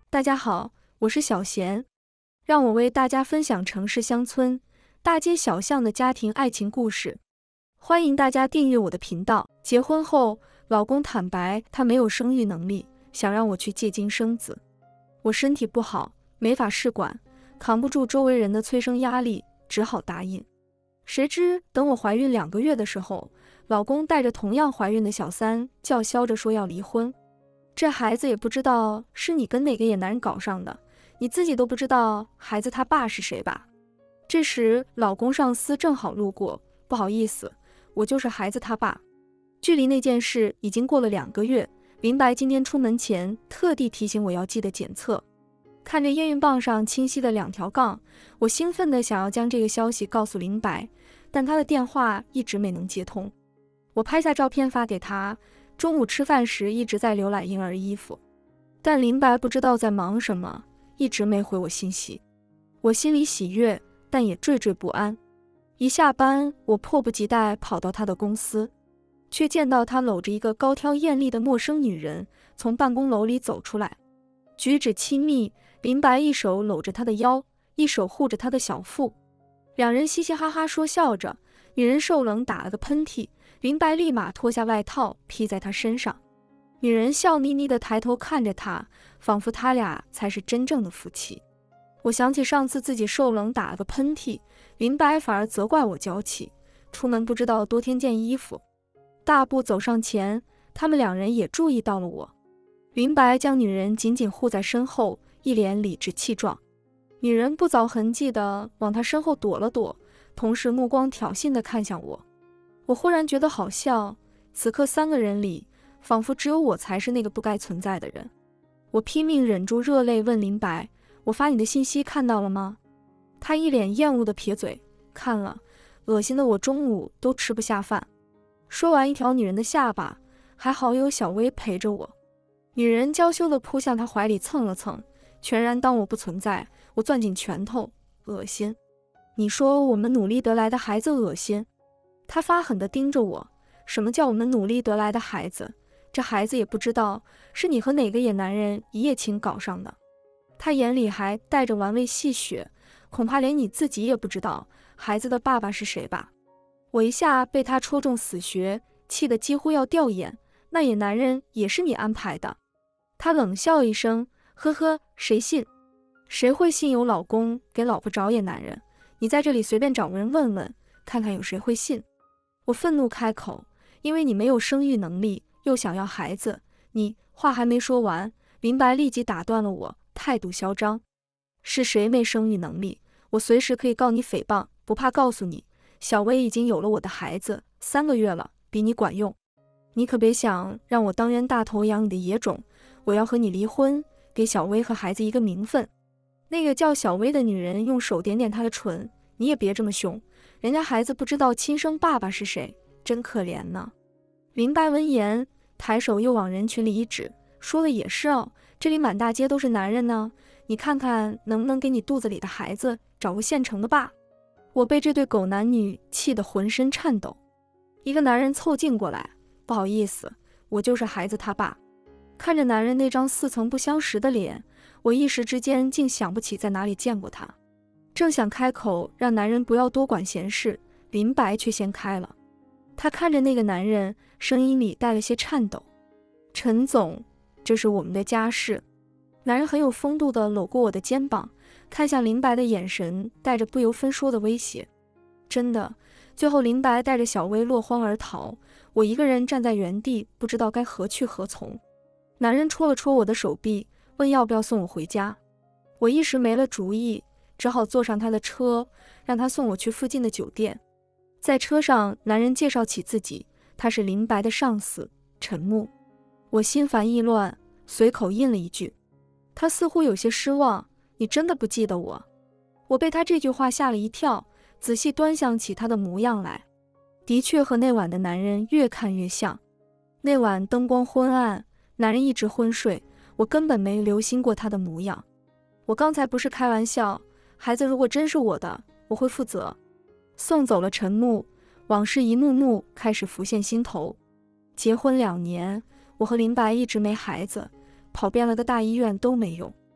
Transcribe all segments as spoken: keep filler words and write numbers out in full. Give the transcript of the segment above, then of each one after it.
大家好，我是小贤，让我为大家分享城市乡村、大街小巷的家庭爱情故事。欢迎大家订阅我的频道。结婚后，老公坦白他没有生育能力，想让我去借精生子。我身体不好，没法试管，扛不住周围人的催生压力，只好答应。谁知等我怀孕两个月的时候，老公带着同样怀孕的小三叫嚣着说要离婚。这孩子也不知道是你跟哪个野男人搞上的，你自己都不知道孩子他爸是谁吧？这时老公上司正好路过，不好意思，我就是孩子他爸。距离那件事已经过了两个月，林白今天出门前特地提醒我要记得检测。看着验孕棒上清晰的两条杠，我兴奋地想要将这个消息告诉林白，但他的电话一直没能接通。我拍下照片发给他，中午吃饭时一直在浏览婴儿衣服，但林白不知道在忙什么，一直没回我信息。我心里喜悦，但也惴惴不安。一下班，我迫不及待跑到他的公司，却见到他搂着一个高挑艳丽的陌生女人从办公楼里走出来，举止亲密。林白一手搂着他的腰，一手护着他的小腹，两人嘻嘻哈哈说笑着。女人受冷打了个喷嚏，林白立马脱下外套披在她身上。女人笑眯眯地抬头看着他，仿佛他俩才是真正的夫妻。我想起上次自己受冷打了个喷嚏，林白反而责怪我娇气，出门不知道多添件衣服。大步走上前，他们两人也注意到了我。林白将女人紧紧护在身后，一脸理直气壮。女人不着痕迹地往他身后躲了躲，同时目光挑衅地看向我。我忽然觉得好笑，此刻三个人里，仿佛只有我才是那个不该存在的人。我拼命忍住热泪问林白，我发你的信息看到了吗？他一脸厌恶地撇嘴，看了，恶心的我中午都吃不下饭。说完一条女人的下巴，还好有小薇陪着我。女人娇羞地扑向他怀里蹭了蹭，全然当我不存在。我攥紧拳头，恶心。你说我们努力得来的孩子恶心？他发狠地盯着我，什么叫我们努力得来的孩子？这孩子也不知道是你和哪个野男人一夜情搞上的。他眼里还带着玩味戏谑，恐怕连你自己也不知道孩子的爸爸是谁吧？我一下被他戳中死穴，气得几乎要掉眼。那野男人也是你安排的？他冷笑一声，呵呵，谁信？谁会信有老公给老婆找野男人？你在这里随便找个人问问，看看有谁会信。我愤怒开口，因为你没有生育能力，又想要孩子。你话还没说完，林白立即打断了我，态度嚣张。是谁没生育能力？我随时可以告你诽谤，不怕告诉你，小薇已经有了我的孩子，三个月了，比你管用。你可别想让我当冤大头养你的野种，我要和你离婚，给小薇和孩子一个名分。那个叫小薇的女人用手点点她的唇，你也别这么凶，人家孩子不知道亲生爸爸是谁，真可怜呢。林白闻言，抬手又往人群里一指，说的也是哦，这里满大街都是男人呢，你看看能不能给你肚子里的孩子找个现成的爸。我被这对狗男女气得浑身颤抖。一个男人凑近过来，不好意思，我就是孩子他爸。看着男人那张似曾不相识的脸，我一时之间竟想不起在哪里见过他。正想开口让男人不要多管闲事，林白却先开了。他看着那个男人，声音里带了些颤抖。陈总，这是我们的家事。男人很有风度地搂过我的肩膀，看向林白的眼神带着不由分说的威胁。真的，最后林白带着小薇落荒而逃，我一个人站在原地，不知道该何去何从。男人戳了戳我的手臂，问要不要送我回家。我一时没了主意，只好坐上他的车，让他送我去附近的酒店。在车上，男人介绍起自己，他是林白的上司陈木。我心烦意乱，随口应了一句。他似乎有些失望，你真的不记得我？我被他这句话吓了一跳，仔细端详起他的模样来，的确和那晚的男人越看越像。那晚灯光昏暗，男人一直昏睡，我根本没留心过他的模样。我刚才不是开玩笑，孩子如果真是我的，我会负责。送走了陈木，往事一幕幕开始浮现心头。结婚两年，我和林白一直没孩子，跑遍了个大医院都没用。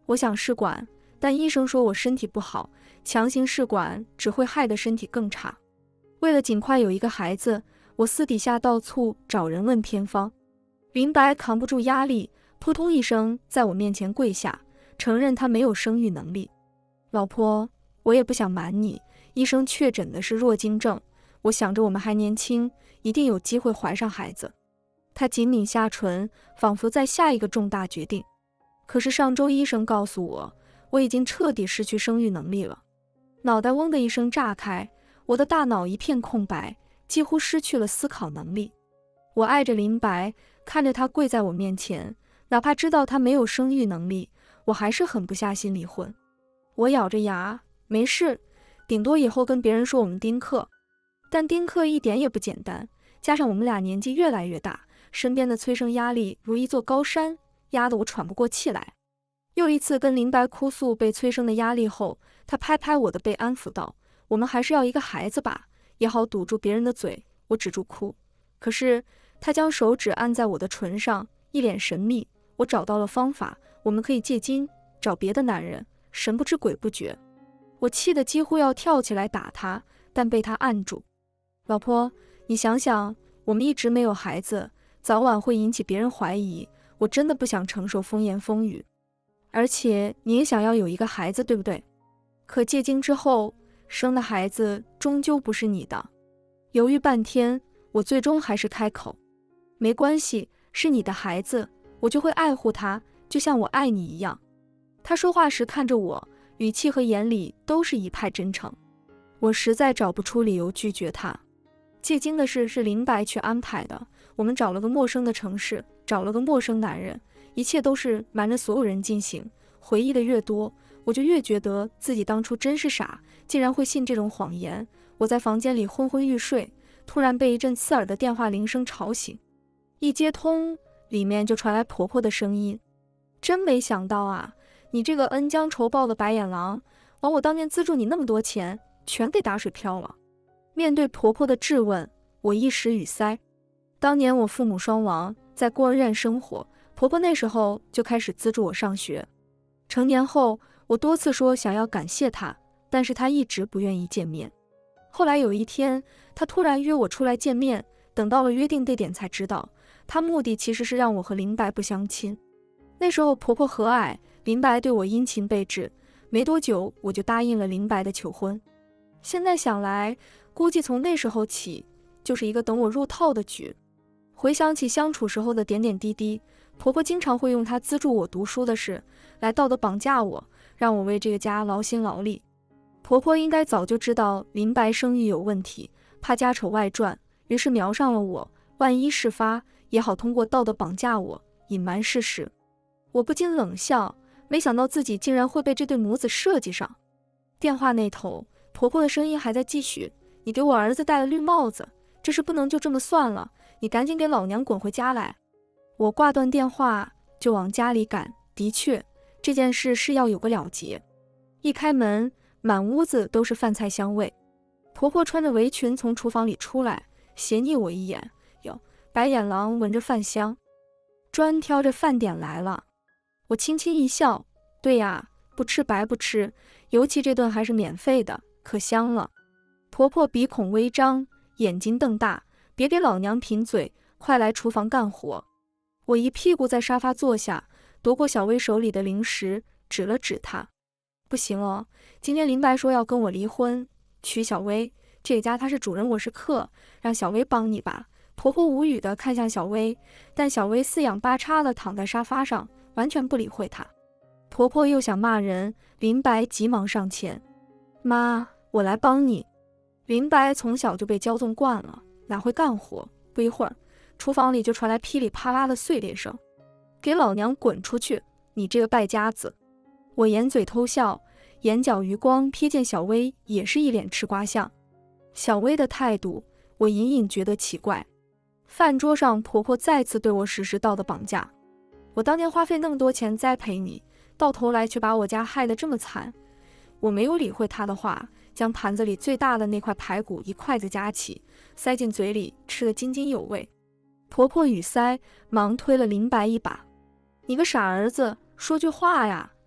我想试管，但医生说我身体不好，强行试管只会害得身体更差。为了尽快有一个孩子，我私底下到处找人问偏方。林白扛不住压力，扑通一声在我面前跪下，承认他没有生育能力。老婆，我也不想瞒你，医生确诊的是弱精症，我想着我们还年轻，一定有机会怀上孩子。他紧抿下唇，仿佛在下一个重大决定。可是上周医生告诉我，我已经彻底失去生育能力了。脑袋嗡的一声炸开，我的大脑一片空白，几乎失去了思考能力。我爱着林白，看着他跪在我面前，哪怕知道他没有生育能力，我还是狠不下心离婚。我咬着牙，没事，顶多以后跟别人说我们丁克。但丁克一点也不简单，加上我们俩年纪越来越大，身边的催生压力如一座高山，压得我喘不过气来。又一次跟林白哭诉被催生的压力后，他拍拍我的背安抚道，我们还是要一个孩子吧，也好堵住别人的嘴。我止住哭，可是他将手指按在我的唇上，一脸神秘。我找到了方法，我们可以借精，找别的男人，神不知鬼不觉。我气得几乎要跳起来打他，但被他按住。老婆，你想想，我们一直没有孩子，早晚会引起别人怀疑，我真的不想承受风言风语。而且你也想要有一个孩子，对不对？可借精之后生的孩子终究不是你的。犹豫半天，我最终还是开口，没关系，是你的孩子，我就会爱护他，就像我爱你一样。他说话时看着我，语气和眼里都是一派真诚。我实在找不出理由拒绝他。借精的事是林白去安排的，我们找了个陌生的城市，找了个陌生男人，一切都是瞒着所有人进行。回忆的越多，我就越觉得自己当初真是傻，竟然会信这种谎言。我在房间里昏昏欲睡，突然被一阵刺耳的电话铃声吵醒。一接通，里面就传来婆婆的声音：真没想到啊，你这个恩将仇报的白眼狼，枉我当年资助你那么多钱，全给打水漂了。面对婆婆的质问，我一时语塞。当年我父母双亡，在孤儿院生活，婆婆那时候就开始资助我上学。成年后，我多次说想要感谢她，但是她一直不愿意见面。后来有一天，她突然约我出来见面，等到了约定地点才知道，她目的其实是让我和林白不相亲。那时候婆婆和蔼，林白对我殷勤备至，没多久我就答应了林白的求婚。现在想来，估计从那时候起，就是一个等我入套的局。回想起相处时候的点点滴滴，婆婆经常会用她资助我读书的事来道德绑架我，让我为这个家劳心劳力。婆婆应该早就知道林白生育有问题，怕家丑外传，于是瞄上了我，万一事发，也好通过道德绑架我，隐瞒事实。我不禁冷笑，没想到自己竟然会被这对母子设计上。电话那头，婆婆的声音还在继续：你给我儿子戴了绿帽子，这事不能就这么算了，你赶紧给老娘滚回家来。我挂断电话就往家里赶，的确，这件事是要有个了结。一开门，满屋子都是饭菜香味。婆婆穿着围裙从厨房里出来，斜睨我一眼，哟，白眼狼闻着饭香，专挑着饭点来了。我轻轻一笑，对呀，不吃白不吃，尤其这顿还是免费的，可香了。婆婆鼻孔微张，眼睛瞪大，别给老娘贫嘴，快来厨房干活。我一屁股在沙发坐下，夺过小薇手里的零食，指了指她。不行哦，今天林白说要跟我离婚，娶小薇，这家他是主人，我是客，让小薇帮你吧。婆婆无语地看向小薇，但小薇四仰八叉地躺在沙发上，完全不理会她。婆婆又想骂人，林白急忙上前：妈，我来帮你。林白从小就被骄纵惯了，哪会干活？不一会儿，厨房里就传来噼里啪啦的碎裂声。给老娘滚出去，你这个败家子！我掩嘴偷笑，眼角余光瞥见小薇也是一脸吃瓜相。小薇的态度，我隐隐觉得奇怪。饭桌上，婆婆再次对我实施道德绑架。我当年花费那么多钱栽培你，到头来却把我家害得这么惨。我没有理会她的话，将盘子里最大的那块排骨一筷子夹起，塞进嘴里，吃得津津有味。婆婆语塞，忙推了林白一把：你个傻儿子，说句话呀，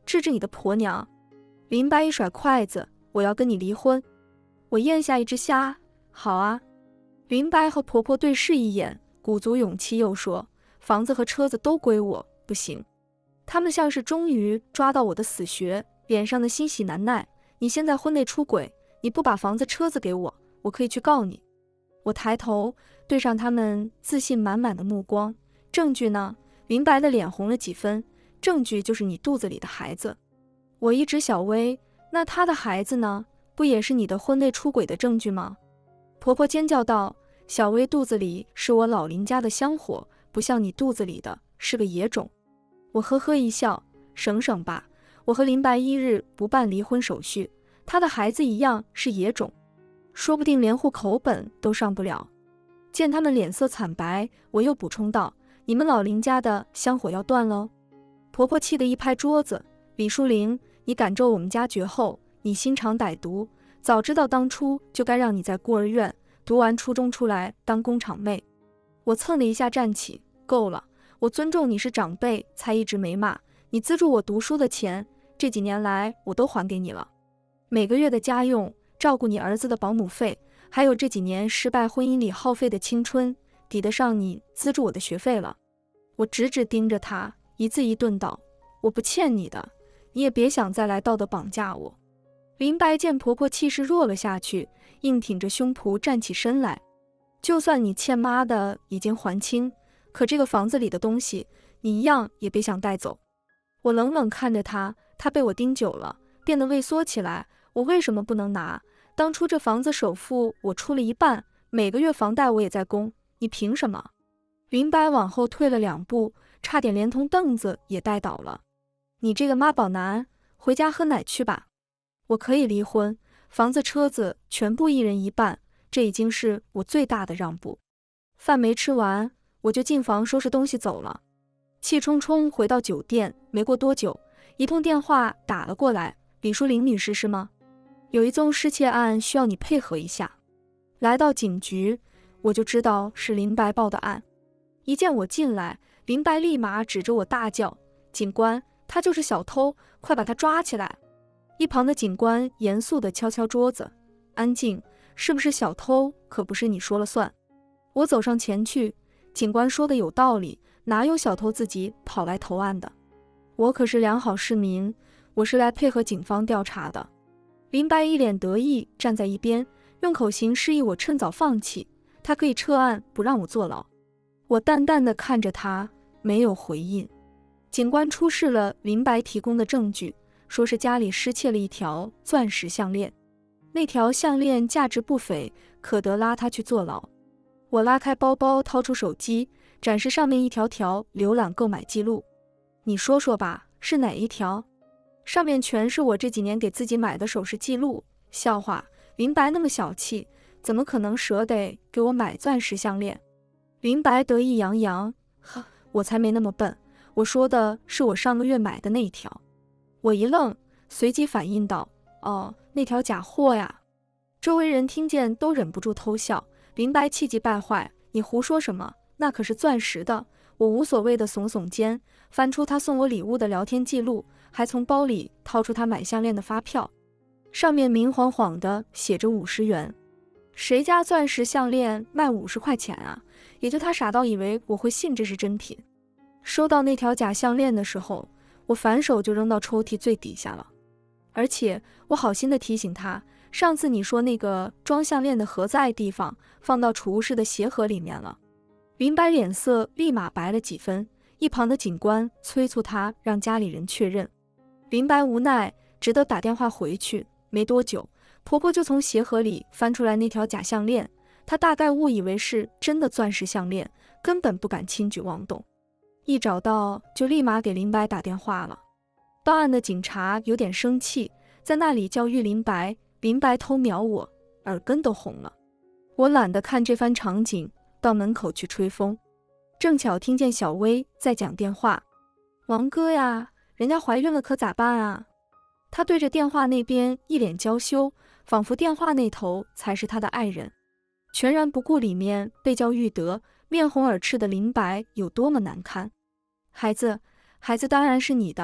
治治你的婆娘！林白一甩筷子，我要跟你离婚！我咽下一只虾，好啊！林白和婆婆对视一眼，鼓足勇气又说，房子和车子都归我，不行。他们像是终于抓到我的死穴，脸上的欣喜难耐。你现在婚内出轨，你不把房子车子给我，我可以去告你。我抬头对上他们自信满满的目光，证据呢？林白的脸红了几分，证据就是你肚子里的孩子。我一指小薇，那她的孩子呢？不也是你的婚内出轨的证据吗？婆婆尖叫道，小薇肚子里是我老林家的香火，不像你肚子里的是个野种。我呵呵一笑，省省吧，我和林白一日不办离婚手续，他的孩子一样是野种，说不定连户口本都上不了。见他们脸色惨白，我又补充道，你们老林家的香火要断喽。婆婆气得一拍桌子，李淑玲，你敢咒我们家绝后，你心肠歹毒，早知道当初就该让你在孤儿院读完初中出来当工厂妹。我蹭的一下站起，够了，我尊重你是长辈才一直没骂，你资助我读书的钱这几年来我都还给你了，每个月的家用，照顾你儿子的保姆费，还有这几年失败婚姻里耗费的青春，抵得上你资助我的学费了。我直直盯着他，一字一顿道，我不欠你的，你也别想再来道德绑架我。林白见婆婆气势弱了下去，硬挺着胸脯站起身来，就算你欠妈的已经还清，可这个房子里的东西你一样也别想带走。我冷冷看着他，他被我盯久了，变得畏缩起来。我为什么不能拿？当初这房子首付我出了一半，每个月房贷我也在供，你凭什么？林白往后退了两步，差点连同凳子也带倒了。你这个妈宝男，回家喝奶去吧。我可以离婚，房子车子全部一人一半，这已经是我最大的让步。饭没吃完，我就进房收拾东西走了。气冲冲回到酒店，没过多久，一通电话打了过来，李淑玲女士是吗？有一宗失窃案需要你配合一下。来到警局，我就知道是林白报的案。一见我进来，林白立马指着我大叫，警官，他就是小偷，快把他抓起来。一旁的警官严肃地敲敲桌子，安静，是不是小偷可不是你说了算。我走上前去，警官说的有道理，哪有小偷自己跑来投案的？我可是良好市民，我是来配合警方调查的。林白一脸得意站在一边，用口型示意我趁早放弃，他可以撤案不让我坐牢。我淡淡地看着他，没有回应。警官出示了林白提供的证据，说是家里失窃了一条钻石项链，那条项链价值不菲，可得拉他去坐牢。我拉开包包，掏出手机，展示上面一条条浏览购买记录。你说说吧，是哪一条？上面全是我这几年给自己买的首饰记录。笑话，林白那么小气，怎么可能舍得给我买钻石项链？林白得意洋洋，呵，我才没那么笨，我说的是我上个月买的那一条。我一愣，随即反应道，哦，那条假货呀。周围人听见都忍不住偷笑。林白气急败坏，你胡说什么？那可是钻石的。我无所谓的耸耸肩，翻出他送我礼物的聊天记录，还从包里掏出他买项链的发票，上面明晃晃的写着五十元。谁家钻石项链卖五十块钱啊？也就他傻到以为我会信这是真品。收到那条假项链的时候，我反手就扔到抽屉最底下了。而且我好心的提醒他，上次你说那个装项链的盒子爱地方，放到储物室的鞋盒里面了。林白脸色立马白了几分，一旁的警官催促他让家里人确认。林白无奈，只得打电话回去。没多久，婆婆就从鞋盒里翻出来那条假项链，她大概误以为是真的钻石项链，根本不敢轻举妄动。一找到就立马给林白打电话了。报案的警察有点生气，在那里教育林白，林白偷瞄我，耳根都红了。我懒得看这番场景，到门口去吹风。正巧听见小薇在讲电话，王哥呀，人家怀孕了可咋办啊？他对着电话那边一脸娇羞，仿佛电话那头才是他的爱人，全然不顾里面被教育得面红耳赤的林白有多么难堪。孩子，孩子当然是你的，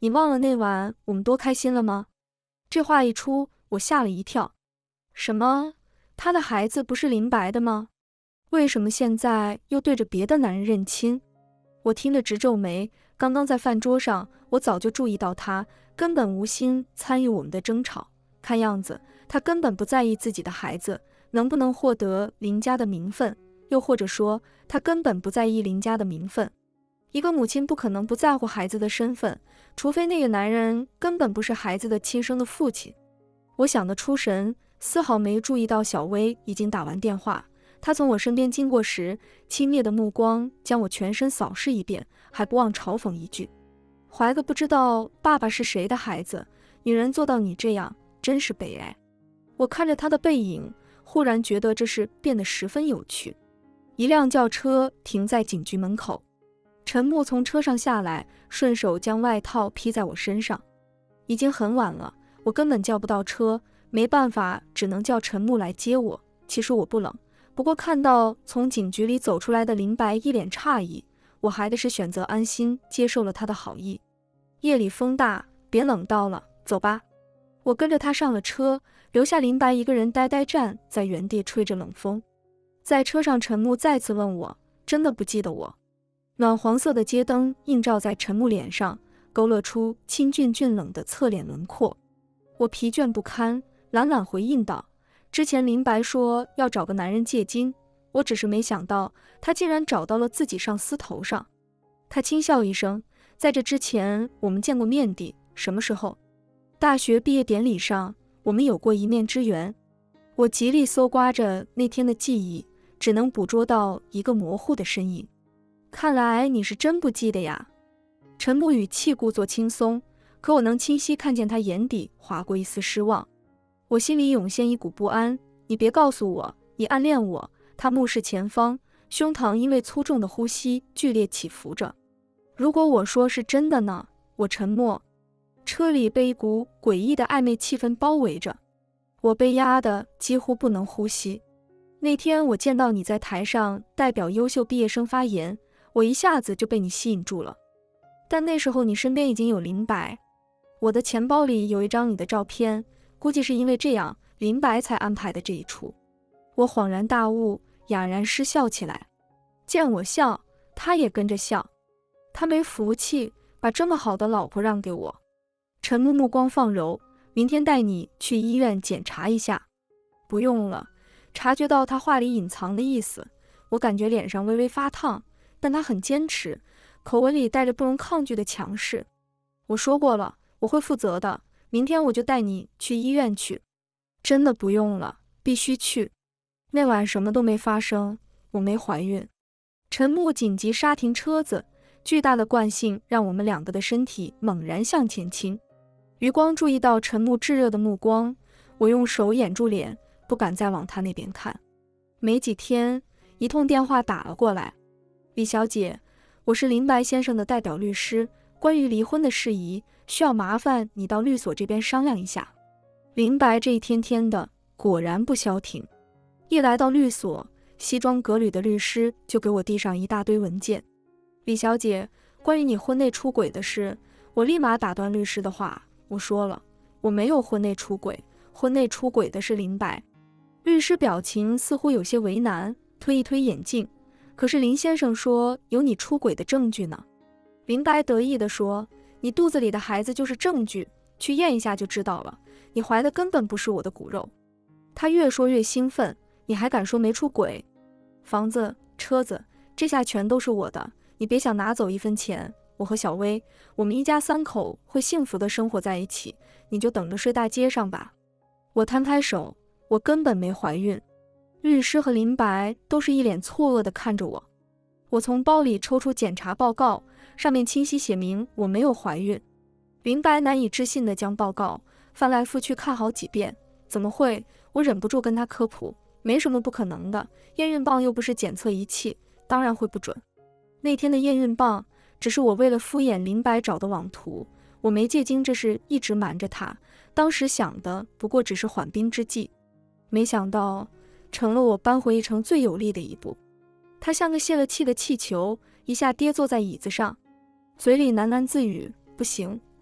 你忘了那晚我们多开心了吗？这话一出，我吓了一跳。什么？他的孩子不是林白的吗？为什么现在又对着别的男人认亲？我听着直皱眉。刚刚在饭桌上，我早就注意到他根本无心参与我们的争吵，看样子他根本不在意自己的孩子能不能获得林家的名分，又或者说他根本不在意林家的名分。一个母亲不可能不在乎孩子的身份，除非那个男人根本不是孩子的亲生的父亲。我想得出神，丝毫没注意到小薇已经打完电话。她从我身边经过时，轻蔑的目光将我全身扫视一遍，还不忘嘲讽一句：怀个不知道爸爸是谁的孩子，女人做到你这样，真是悲哀。我看着她的背影，忽然觉得这事变得十分有趣。一辆轿车停在警局门口，陈木从车上下来，顺手将外套披在我身上。已经很晚了，我根本叫不到车，没办法，只能叫陈木来接我。其实我不冷，不过看到从警局里走出来的林白一脸诧异，我还的是选择安心接受了他的好意。夜里风大，别冷到了，走吧。我跟着他上了车，留下林白一个人呆呆站在原地吹着冷风。在车上，陈木再次问我，真的不记得我？暖黄色的街灯映照在陈木脸上，勾勒出清俊俊冷的侧脸轮廓。我疲倦不堪，懒懒回应道，之前林白说要找个男人借精，我只是没想到他竟然找到了自己上司头上。他轻笑一声，在这之前我们见过面的，什么时候？大学毕业典礼上，我们有过一面之缘。我极力搜刮着那天的记忆，只能捕捉到一个模糊的身影。看来你是真不记得呀。陈木语气故作轻松，可我能清晰看见他眼底划过一丝失望。我心里涌现一股不安，你别告诉我你暗恋我。他目视前方，胸膛因为粗重的呼吸剧烈起伏着。如果我说是真的呢？我沉默。车里被一股诡异的暧昧气氛包围着，我被压得几乎不能呼吸。那天我见到你在台上代表优秀毕业生发言，我一下子就被你吸引住了。但那时候你身边已经有林白，我的钱包里有一张你的照片，估计是因为这样，林白才安排的这一出。我恍然大悟，哑然失笑起来。见我笑，他也跟着笑。他没福气，把这么好的老婆让给我。陈木目光放柔，明天带你去医院检查一下。不用了。察觉到他话里隐藏的意思，我感觉脸上微微发烫，但他很坚持，口吻里带着不容抗拒的强势。我说过了，我会负责的，明天我就带你去医院去。真的不用了，必须去。那晚什么都没发生，我没怀孕。陈木紧急刹停车子，巨大的惯性让我们两个的身体猛然向前倾。余光注意到陈木炙热的目光，我用手掩住脸，不敢再往他那边看。没几天，一通电话打了过来。李小姐，我是林白先生的代表律师，关于离婚的事宜，需要麻烦你到律所这边商量一下。林白这一天天的果然不消停，一来到律所，西装革履的律师就给我递上一大堆文件。李小姐，关于你婚内出轨的事，我立马打断律师的话，我说了，我没有婚内出轨，婚内出轨的是林白。律师表情似乎有些为难，推一推眼镜，可是林先生说有你出轨的证据呢。林白得意地说，你肚子里的孩子就是证据，去验一下就知道了，你怀的根本不是我的骨肉。他越说越兴奋，你还敢说没出轨？房子、车子，这下全都是我的，你别想拿走一分钱。我和小薇，我们一家三口会幸福的生活在一起，你就等着睡大街上吧。我摊开手，我根本没怀孕。律师和林白都是一脸错愕地看着我。我从包里抽出检查报告，上面清晰写明我没有怀孕。林白难以置信地将报告翻来覆去看好几遍。怎么会？我忍不住跟他科普，没什么不可能的，验孕棒又不是检测仪器，当然会不准。那天的验孕棒只是我为了敷衍林白找的网图，我没借精这事一直瞒着他，当时想的不过只是缓兵之计，没想到成了我扳回一城最有力的一步。他像个泄了气的气球，一下跌坐在椅子上，嘴里喃喃自语，不行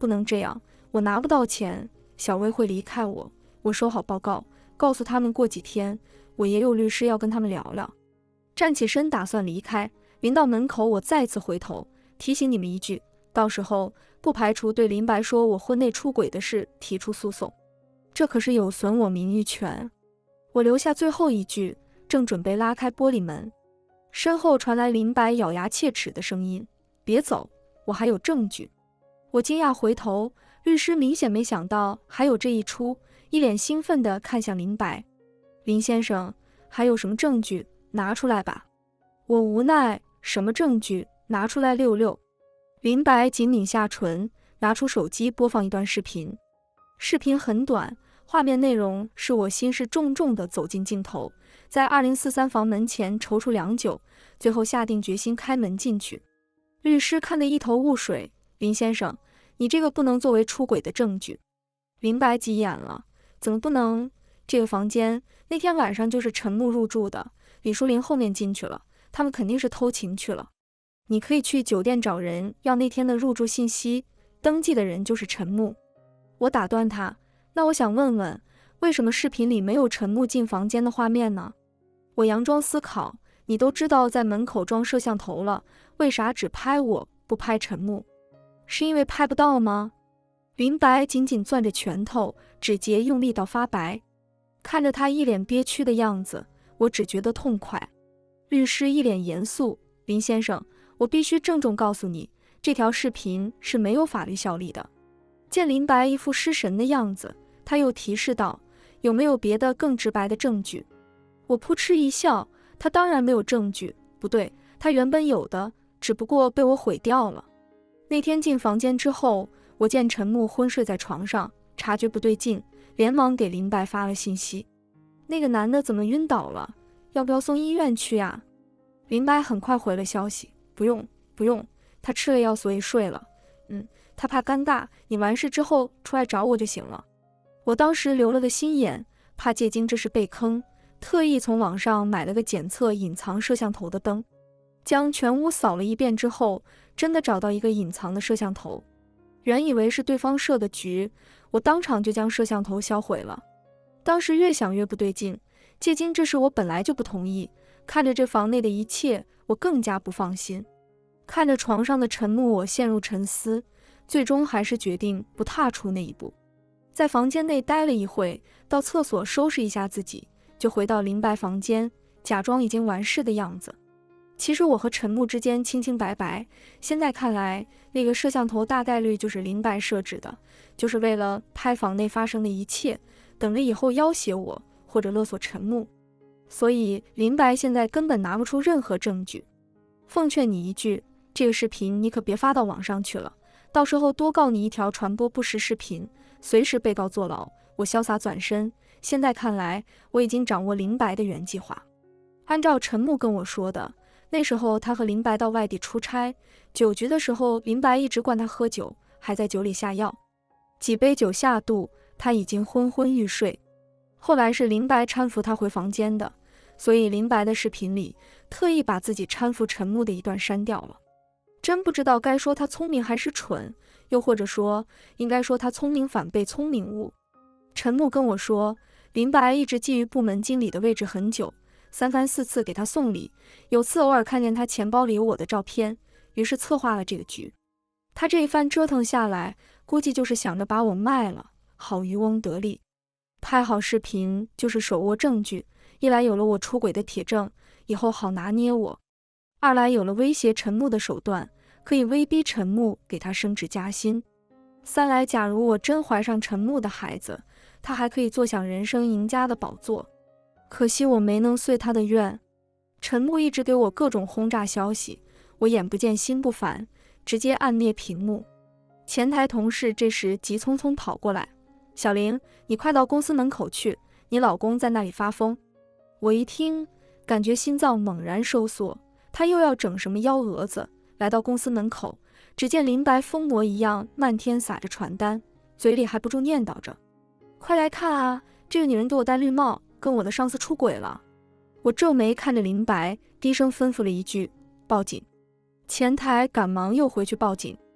不能这样，我拿不到钱，小薇会离开我。我收好报告，告诉他们过几天我也有律师要跟他们聊聊。站起身打算离开，临到门口我再次回头提醒你们一句，到时候不排除对林白说我婚内出轨的事提出诉讼，这可是有损我名誉权。我留下最后一句，正准备拉开玻璃门，身后传来林白咬牙切齿的声音，别走，我还有证据。我惊讶回头，律师明显没想到还有这一出，一脸兴奋地看向林白。林先生，还有什么证据？拿出来吧。我无奈，什么证据？拿出来溜溜。林白紧抿下唇，拿出手机播放一段视频。视频很短，画面内容是我心事重重地走进镜头，在二零四三房门前踌躇良久，最后下定决心开门进去。律师看得一头雾水，林先生，你这个不能作为出轨的证据。林白急眼了，怎么不能？这个房间那天晚上就是陈木入住的，李淑玲后面进去了，他们肯定是偷情去了。你可以去酒店找人要那天的入住信息，登记的人就是陈木。我打断他，那我想问问，为什么视频里没有陈木进房间的画面呢？我佯装思考，你都知道在门口装摄像头了，为啥只拍我不拍陈木？是因为拍不到吗？林白紧紧攥着拳头，指节用力到发白。看着他一脸憋屈的样子，我只觉得痛快。律师一脸严肃，林先生，我必须郑重告诉你，这条视频是没有法律效力的。见林白一副失神的样子，他又提示道，有没有别的更直白的证据？我扑哧一笑，他当然没有证据，不对，他原本有的，只不过被我毁掉了。那天进房间之后，我见陈木昏睡在床上，察觉不对劲，连忙给林白发了信息，那个男的怎么晕倒了？要不要送医院去啊？林白很快回了消息，不用不用，他吃了药所以睡了。嗯，他怕尴尬，你完事之后出来找我就行了。我当时留了个心眼，怕借金这事被坑，特意从网上买了个检测隐藏摄像头的灯，将全屋扫了一遍之后，真的找到一个隐藏的摄像头。原以为是对方设的局，我当场就将摄像头销毁了。当时越想越不对劲，借金这事我本来就不同意，看着这房内的一切，我更加不放心。看着床上的陈木，我陷入沉思，最终还是决定不踏出那一步。在房间内待了一会，到厕所收拾一下自己，就回到林白房间，假装已经完事的样子。其实我和陈木之间清清白白，现在看来，那个摄像头大概率就是林白设置的，就是为了拍房内发生的一切，等着以后要挟我或者勒索陈木。所以林白现在根本拿不出任何证据。奉劝你一句，这个视频你可别发到网上去了，到时候多告你一条传播不实视频，随时被告坐牢。我潇洒转身，现在看来，我已经掌握林白的原计划。按照陈木跟我说的，那时候他和林白到外地出差，酒局的时候林白一直灌他喝酒，还在酒里下药，几杯酒下肚，他已经昏昏欲睡。后来是林白搀扶他回房间的，所以林白的视频里特意把自己搀扶陈木的一段删掉了。真不知道该说他聪明还是蠢，又或者说应该说他聪明反被聪明误。陈木跟我说，林白一直觊觎部门经理的位置很久，三番四次给他送礼，有次偶尔看见他钱包里有我的照片，于是策划了这个局。他这一番折腾下来，估计就是想着把我卖了，好渔翁得利。拍好视频就是手握证据，一来有了我出轨的铁证，以后好拿捏我；二来有了威胁陈木的手段，可以威逼陈木给他升职加薪；三来假如我真怀上陈木的孩子，他还可以坐享人生赢家的宝座。可惜我没能遂他的愿。陈木一直给我各种轰炸消息，我眼不见心不烦，直接按灭屏幕。前台同事这时急匆匆跑过来，小玲，你快到公司门口去，你老公在那里发疯。我一听，感觉心脏猛然收缩，他又要整什么幺蛾子？来到公司门口，只见林白疯魔一样漫天撒着传单，嘴里还不住念叨着，快来看啊，这个女人给我戴绿帽，跟我的上司出轨了。我皱眉看着林白，低声吩咐了一句，报警。前台赶忙又回去报警。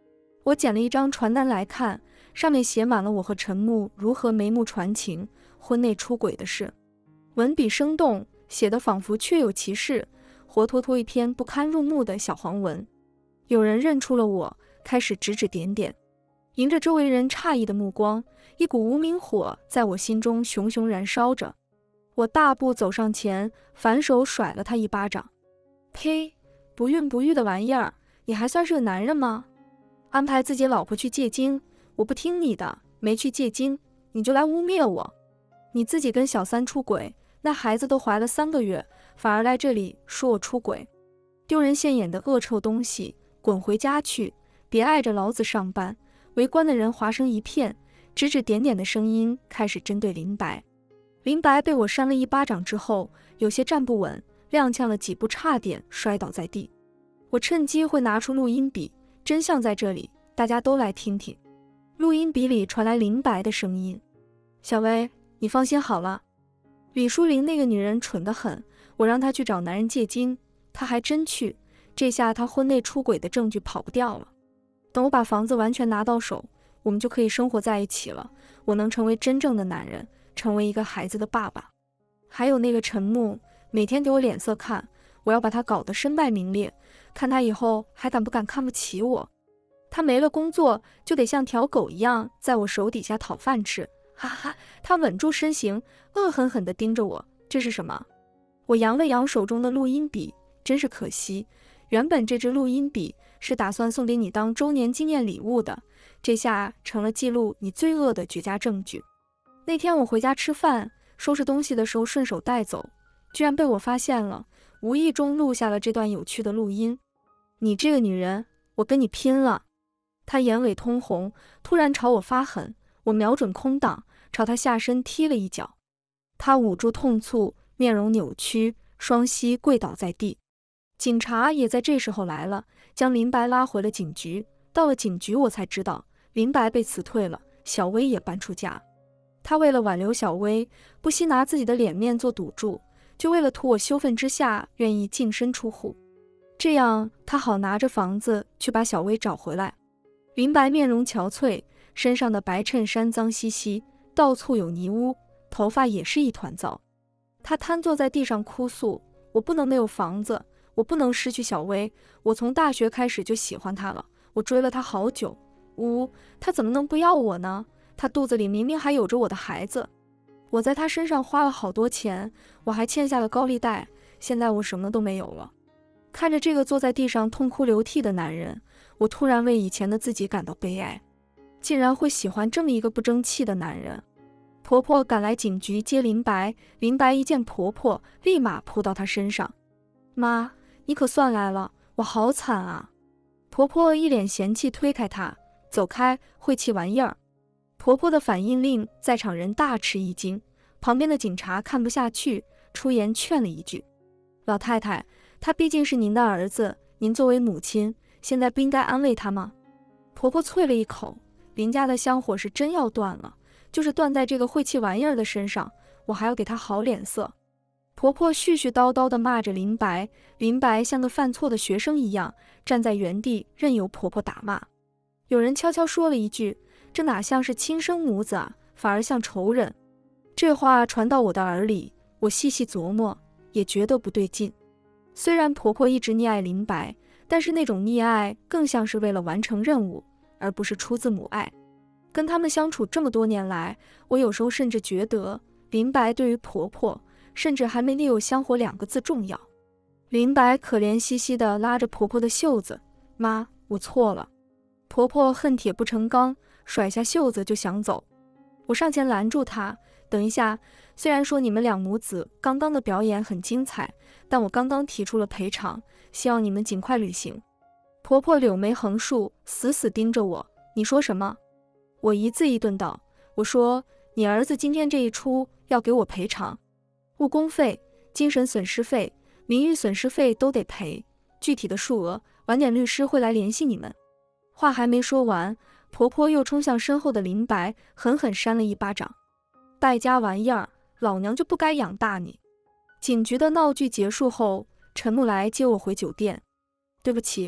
我捡了一张传单来看，上面写满了我和陈木如何眉目传情、婚内出轨的事，文笔生动，写得仿佛确有其事，活脱脱一篇不堪入目的小黄文。有人认出了我，开始指指点点。迎着周围人诧异的目光，一股无名火在我心中熊熊燃烧着。我大步走上前，反手甩了他一巴掌。呸！不孕不育的玩意儿，你还算是个男人吗？安排自己老婆去借精，我不听你的，没去借精，你就来污蔑我。你自己跟小三出轨，那孩子都怀了三个月，反而来这里说我出轨，丢人现眼的恶臭东西，滚回家去，别碍着老子上班。围观的人哗声一片，指指点点的声音开始针对林白。林白被我扇了一巴掌之后，有些站不稳，踉跄了几步，差点摔倒在地。我趁机会拿出录音笔，真相在这里，大家都来听听。录音笔里传来林白的声音：小薇，你放心好了，李淑玲那个女人蠢得很，我让她去找男人借精，她还真去，这下她婚内出轨的证据跑不掉了。等我把房子完全拿到手，我们就可以生活在一起了，我能成为真正的男人，成为一个孩子的爸爸。还有那个陈木，每天给我脸色看，我要把他搞得身败名裂，看他以后还敢不敢看不起我。他没了工作，就得像条狗一样在我手底下讨饭吃，哈哈。他稳住身形，恶狠狠地盯着我，这是什么？我扬了扬手中的录音笔，真是可惜，原本这支录音笔是打算送给你当周年纪念礼物的，这下成了记录你罪恶的绝佳证据。那天我回家吃饭，收拾东西的时候顺手带走，居然被我发现了，无意中录下了这段有趣的录音。你这个女人，我跟你拼了！她眼尾通红，突然朝我发狠，我瞄准空档，朝她下身踢了一脚。她捂住痛处，面容扭曲，双膝跪倒在地。警察也在这时候来了，将林白拉回了警局。到了警局，我才知道林白被辞退了，小薇也搬出家。他为了挽留小薇，不惜拿自己的脸面做赌注，就为了图我羞愤之下，愿意净身出户，这样他好拿着房子去把小薇找回来。林白面容憔悴，身上的白衬衫脏兮兮，到处有泥污，头发也是一团糟。他瘫坐在地上哭诉：我不能没有房子，我不能失去小薇，我从大学开始就喜欢她了，我追了她好久，呜，她怎么能不要我呢？她肚子里明明还有着我的孩子，我在她身上花了好多钱，我还欠下了高利贷，现在我什么都没有了。看着这个坐在地上痛哭流涕的男人，我突然为以前的自己感到悲哀，竟然会喜欢这么一个不争气的男人。婆婆赶来警局接林白，林白一见婆婆，立马扑到她身上：妈，你可算来了，我好惨啊！婆婆一脸嫌弃推开她：走开，晦气玩意儿！婆婆的反应令在场人大吃一惊，旁边的警察看不下去，出言劝了一句：老太太，他毕竟是您的儿子，您作为母亲，现在不应该安慰他吗？婆婆啐了一口：林家的香火是真要断了，就是断在这个晦气玩意儿的身上，我还要给他好脸色。婆婆絮絮叨叨地骂着林白，林白像个犯错的学生一样站在原地，任由婆婆打骂。有人悄悄说了一句：这哪像是亲生母子啊，反而像仇人。这话传到我的耳里，我细细琢磨，也觉得不对劲。虽然婆婆一直溺爱林白，但是那种溺爱更像是为了完成任务，而不是出自母爱。跟他们相处这么多年来，我有时候甚至觉得林白对于婆婆甚至还没“你有香火”两个字重要。林白可怜兮兮地拉着婆婆的袖子：妈，我错了。婆婆恨铁不成钢，甩下袖子就想走。我上前拦住她：等一下，虽然说你们两母子刚刚的表演很精彩，但我刚刚提出了赔偿，希望你们尽快履行。婆婆柳眉横竖，死死盯着我：你说什么？我一字一顿道：我说你儿子今天这一出要给我赔偿，误工费、精神损失费、名誉损失费都得赔，具体的数额晚点律师会来联系你们。话还没说完，婆婆又冲向身后的林白，狠狠扇了一巴掌：败家玩意儿，老娘就不该养大你。警局的闹剧结束后，陈木来接我回酒店。对不起，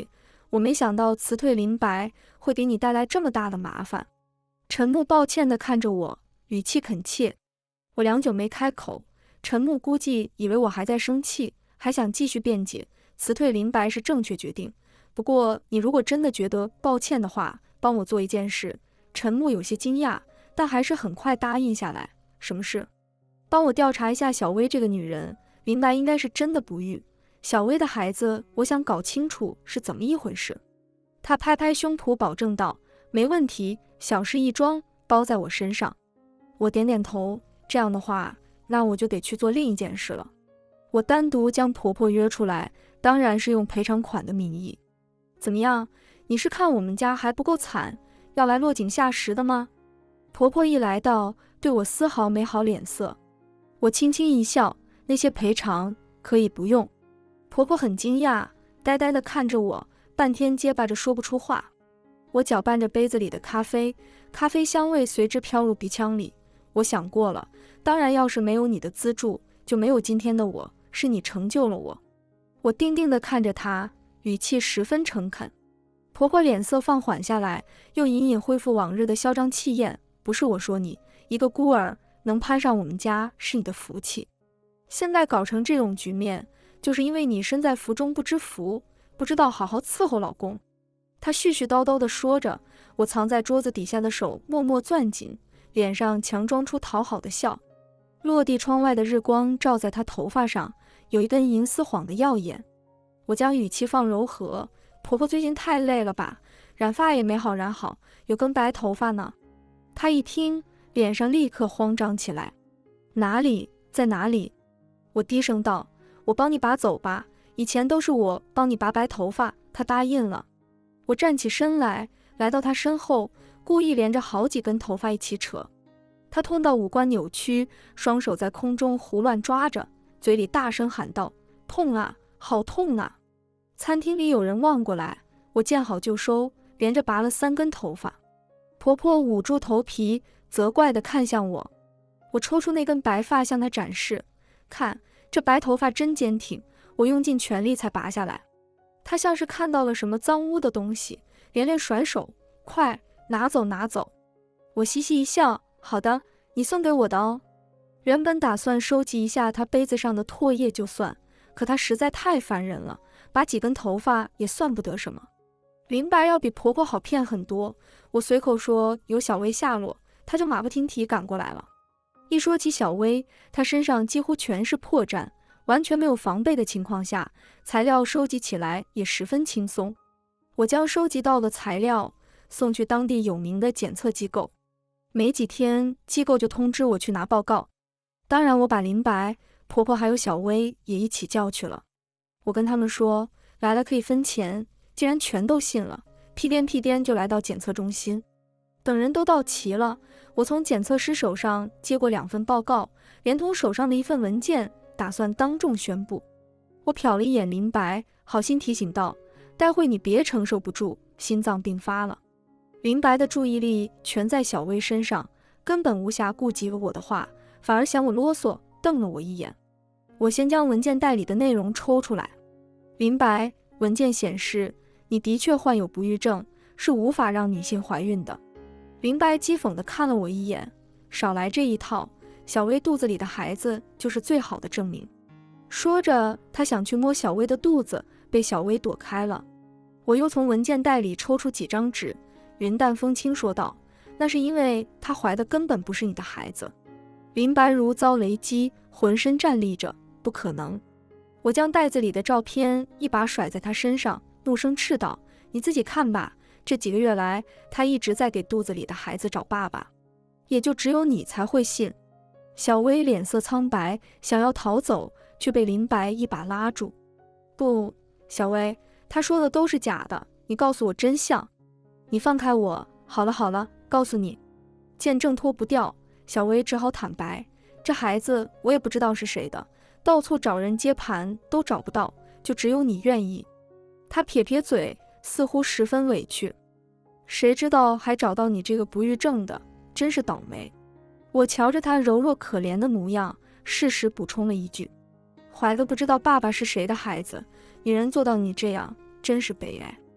我没想到辞退林白会给你带来这么大的麻烦。陈木抱歉地看着我，语气恳切。我良久没开口，陈木估计以为我还在生气，还想继续辩解，辞退林白是正确决定。不过你如果真的觉得抱歉的话，帮我做一件事。陈木有些惊讶，但还是很快答应下来。什么事？帮我调查一下小薇这个女人，林白应该是真的不育。小薇的孩子，我想搞清楚是怎么一回事。他拍拍胸脯保证道：没问题，小事一桩，包在我身上。我点点头，这样的话，那我就得去做另一件事了。我单独将婆婆约出来，当然是用赔偿款的名义。怎么样，你是看我们家还不够惨，要来落井下石的吗？婆婆一来到，对我丝毫没好脸色。我轻轻一笑，那些赔偿可以不用。婆婆很惊讶，呆呆地看着我，半天结巴着说不出话。我搅拌着杯子里的咖啡，咖啡香味随之飘入鼻腔里。我想过了，当然要是没有你的资助，就没有今天的我，是你成就了我。我定定地看着她，语气十分诚恳。婆婆脸色放缓下来，又隐隐恢复往日的嚣张气焰。不是我说你，一个孤儿能攀上我们家是你的福气。现在搞成这种局面，就是因为你身在福中不知福，不知道好好伺候老公。她絮絮叨叨地说着，我藏在桌子底下的手默默攥紧，脸上强装出讨好的笑。落地窗外的日光照在她头发上，有一根银丝晃得耀眼。我将语气放柔和，婆婆最近太累了吧，染发也没好染好，有根白头发呢。她一听，脸上立刻慌张起来。哪里，在哪里？我低声道，我帮你拔走吧，以前都是我帮你拔白头发。她答应了。我站起身来，来到她身后，故意连着好几根头发一起扯。她痛到五官扭曲，双手在空中胡乱抓着，嘴里大声喊道：痛啊，好痛啊！餐厅里有人望过来，我见好就收，连着拔了三根头发。婆婆捂住头皮，责怪地看向我。我抽出那根白发向她展示，看，这白头发真坚挺，我用尽全力才拔下来。她像是看到了什么脏污的东西，连连甩手，快，拿走拿走。我嘻嘻一笑，好的，你送给我的哦。原本打算收集一下她杯子上的唾液就算，可她实在太烦人了，拔几根头发也算不得什么。林白要比婆婆好骗很多，我随口说有小薇下落，她就马不停蹄赶过来了。一说起小薇，她身上几乎全是破绽，完全没有防备的情况下，材料收集起来也十分轻松。我将收集到的材料送去当地有名的检测机构，没几天机构就通知我去拿报告。当然我把林白、婆婆还有小薇也一起叫去了。我跟他们说来了可以分钱，竟然全都信了，屁颠屁颠就来到检测中心。等人都到齐了，我从检测师手上接过两份报告，连同手上的一份文件，打算当众宣布。我瞟了一眼林白，好心提醒道：待会你别承受不住，心脏病发了。林白的注意力全在小薇身上，根本无暇顾及我的话，反而嫌我啰嗦，瞪了我一眼。我先将文件袋里的内容抽出来。林白，文件显示你的确患有不育症，是无法让女性怀孕的。林白讥讽地看了我一眼，少来这一套，小薇肚子里的孩子就是最好的证明。说着，他想去摸小薇的肚子，被小薇躲开了。我又从文件袋里抽出几张纸，云淡风轻说道：那是因为她怀的根本不是你的孩子。林白如遭雷击，浑身站立着，不可能。我将袋子里的照片一把甩在他身上，怒声斥道：你自己看吧，这几个月来，他一直在给肚子里的孩子找爸爸，也就只有你才会信。小薇脸色苍白，想要逃走，却被林白一把拉住。不，小薇，他说的都是假的，你告诉我真相。你放开我。好了好了，告诉你。见挣脱不掉，小薇只好坦白，这孩子我也不知道是谁的，到处找人接盘都找不到，就只有你愿意。他撇撇嘴，似乎十分委屈。谁知道还找到你这个不育症的，真是倒霉。我瞧着他柔弱可怜的模样，适时补充了一句：怀的不知道爸爸是谁的孩子，女人做到你这样，真是悲哀。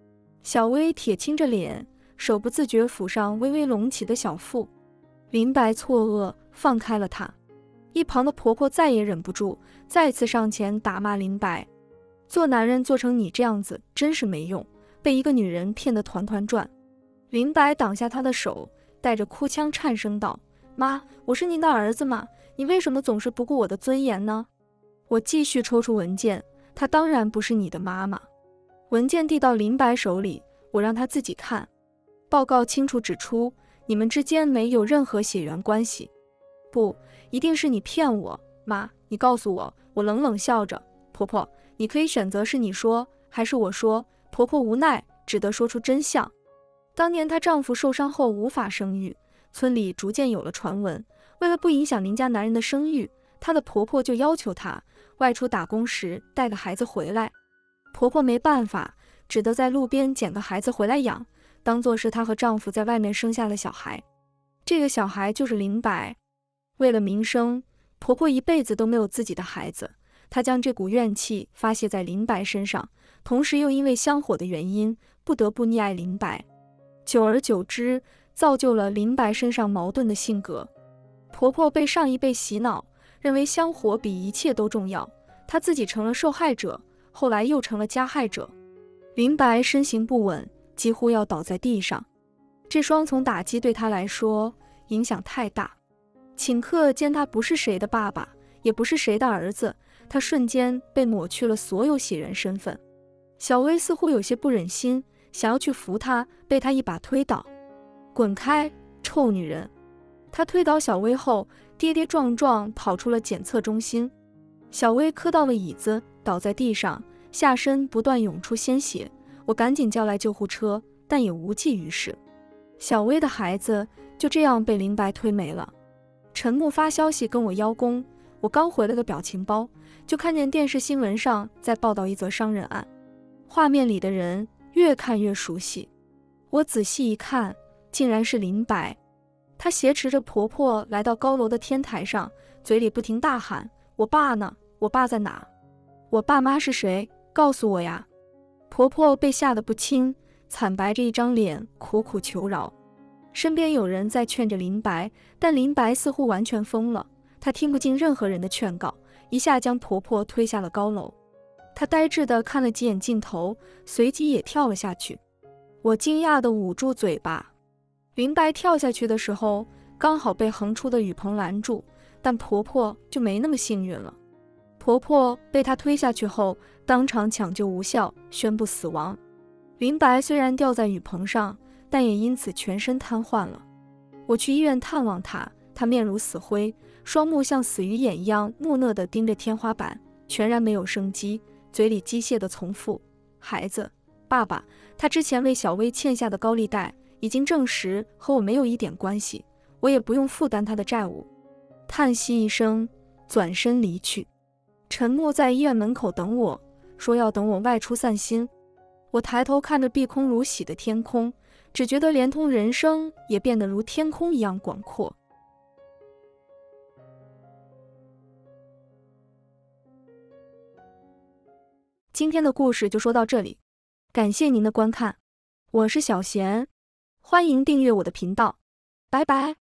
小薇铁青着脸，手不自觉抚上微微隆起的小腹。林白错愕，放开了她。一旁的婆婆再也忍不住，再次上前打骂林白：做男人做成你这样子真是没用，被一个女人骗得团团转。林白挡下她的手，带着哭腔颤声道：妈，我是您的儿子吗？你为什么总是不顾我的尊严呢？我继续抽出文件，她当然不是你的妈妈。文件递到林白手里，我让他自己看。报告清楚指出，你们之间没有任何血缘关系。不，一定是你骗我，妈，你告诉我。我冷冷笑着，婆婆，你可以选择是你说还是我说。婆婆无奈，只得说出真相。当年她丈夫受伤后无法生育，村里逐渐有了传闻，为了不影响邻家男人的生育，她的婆婆就要求她外出打工时带个孩子回来。婆婆没办法，只得在路边捡个孩子回来养，当作是她和丈夫在外面生下了小孩。这个小孩就是林白。为了名声，婆婆一辈子都没有自己的孩子，她将这股怨气发泄在林白身上，同时又因为香火的原因，不得不溺爱林白。久而久之，造就了林白身上矛盾的性格。婆婆被上一辈洗脑，认为香火比一切都重要，她自己成了受害者，后来又成了加害者。林白身形不稳，几乎要倒在地上。这双重打击对她来说影响太大。顷刻间，他不是谁的爸爸，也不是谁的儿子，他瞬间被抹去了所有血缘身份。小薇似乎有些不忍心，想要去扶他，被他一把推倒。滚开，臭女人！他推倒小薇后，跌跌撞撞跑出了检测中心。小薇磕到了椅子，倒在地上，下身不断涌出鲜血。我赶紧叫来救护车，但也无济于事。小薇的孩子就这样被林白推没了。陈木发消息跟我邀功，我刚回来的表情包，就看见电视新闻上在报道一则伤人案，画面里的人越看越熟悉。我仔细一看，竟然是林白。她挟持着婆婆来到高楼的天台上，嘴里不停大喊：我爸呢？我爸在哪？我爸妈是谁？告诉我呀！婆婆被吓得不轻，惨白着一张脸，苦苦求饶。身边有人在劝着林白，但林白似乎完全疯了，她听不进任何人的劝告，一下将婆婆推下了高楼。她呆滞地看了几眼镜头，随即也跳了下去。我惊讶地捂住嘴巴。林白跳下去的时候，刚好被横出的雨棚拦住，但婆婆就没那么幸运了。婆婆被她推下去后，当场抢救无效，宣布死亡。林白虽然吊在雨棚上，但也因此全身瘫痪了。我去医院探望她，她面如死灰，双目像死鱼眼一样木讷地盯着天花板，全然没有生机，嘴里机械地重复：孩子，爸爸。她之前为小薇欠下的高利贷已经证实和我没有一点关系，我也不用负担她的债务。叹息一声，转身离去。陈默在医院门口等我，说要等我外出散心。我抬头看着碧空如洗的天空，只觉得连同人生也变得如天空一样广阔。今天的故事就说到这里，感谢您的观看，我是小贤，欢迎订阅我的频道，拜拜。